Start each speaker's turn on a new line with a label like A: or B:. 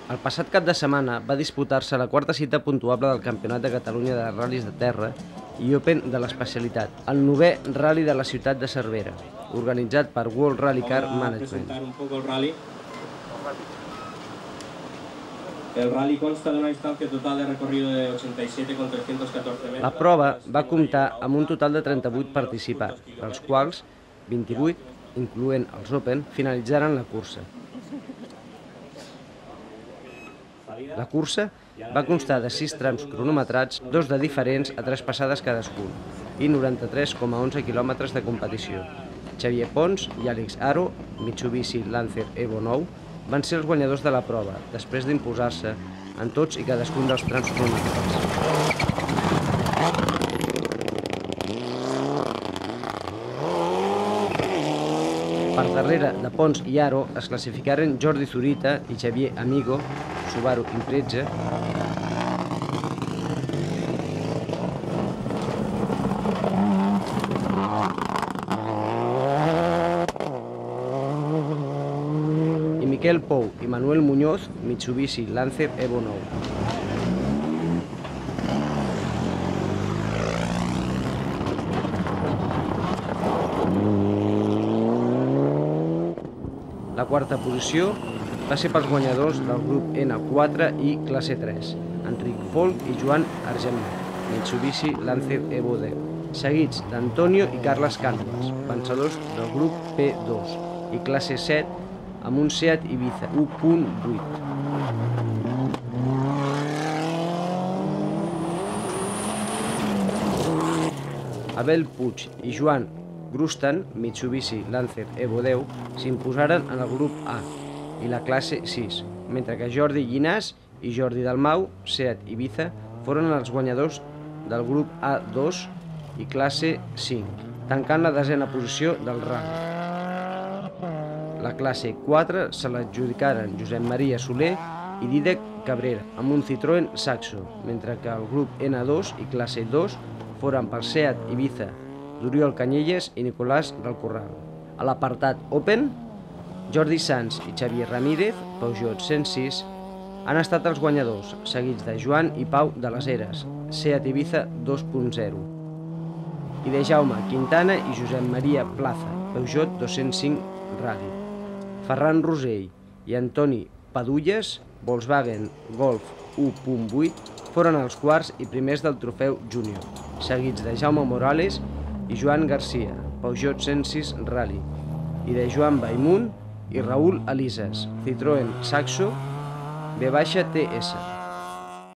A: El passat cap de setmana va disputar-se la quarta cita puntuable del Campionat de Catalunya de Ral·lis de Terra i Open de l'especialitat, el 9è Rally de la ciutat de Cervera, organitzat per World Rally Car Management.
B: El rally consta de una distancia total de recorrido de 87,314 metros.
A: La prova va comptar amb un total de 38 participants, dels quals 28, incloent els Open, finalitzaren la cursa. La cursa va constar de 6 trams cronometrats, 2 de diferents a 3 passades cadascun, i 93,11 quilòmetres de competició. Xavier Pons i Àlex Haro, Mitsubishi Lancer Evo 9, van ser els guanyadors de la prova, després d'imposar-se en tots i cadascun dels trams cronometrats. Per darrere de Pons i Haro es classificaren Jordi Zurita i Xavier Amigo, Subaru Impreza, i Miquel Pou i Manuel Muñoz, Mitsubishi Lancer Evo 9. La quarta posició va ser pels guanyadors del grup N4 i classe 3, Enric Folk i Joan Argemí, Mitsubishi Lancer Evo 10, seguits d'Antonio i Carles Cànovas, vencedors del grup P2 i classe 7 amb un Seat Ibiza 1.8. Abel Puig i Joan Grustan, Mitsubishi Lancer Evo 10, s'imposaren en el grup A i la classe 6, mentre que Jordi Llinàs i Jordi Dalmau, Seat Ibiza, foren els guanyadors del grup A2 i classe 5, tancant la 10a posició del rally. La classe 4 se l'adjudicaren Josep Maria Soler i Dídac Cabrera, amb un Citroën Saxo, mentre que el grup N2 i classe 2 foren pel Seat Ibiza d'Oriol Canyelles i Nicolás del Corral. A l'apartat Open, Jordi Sans i Xavier Ramírez, Peugeot 106, han estat els guanyadors, seguits de Joan i Pau de les Heres, Seat Ibiza 2.0, i de Jaume Quintana i Josep Maria Plaza, Peugeot 205 Rally. Ferran Rosell i Antoni Padulles, Volkswagen Golf 1.8, foren els quarts i primers del trofeu júnior, seguits de Jaume Morales i Joan Garcia, Peugeot 106 Rally, i de Joan Baimunt i Raül Elises, Citroën Saxo V-TS.